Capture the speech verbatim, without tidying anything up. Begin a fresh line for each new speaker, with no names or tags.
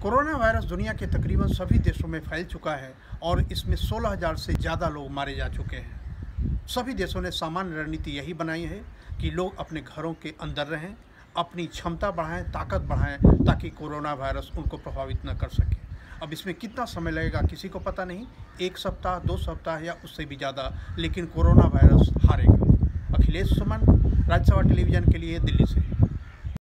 Corona virus दुनिया के तकरीबन सभी देशों में फैल चुका है और इसमें सोलह हज़ार से ज़्यादा लोग मारे जा चुके हैं। सभी देशों ने सामान्य रणनीति यही बनाई है कि लोग अपने घरों के अंदर रहें, अपनी क्षमता बढ़ाएं, ताकत बढ़ाएं, ताकि कोरोना वायरस उनको प्रभावित न कर सके। अब इसमें कितना समय लगेगा किसी को पता नहीं, एक सप्ताह, दो सप्ताह या उससे भी ज़्यादा, लेकिन कोरोना वायरस हारेगा। अखिलेश सुमन, राज्यसभा टेलीविज़न के लिए, दिल्ली से।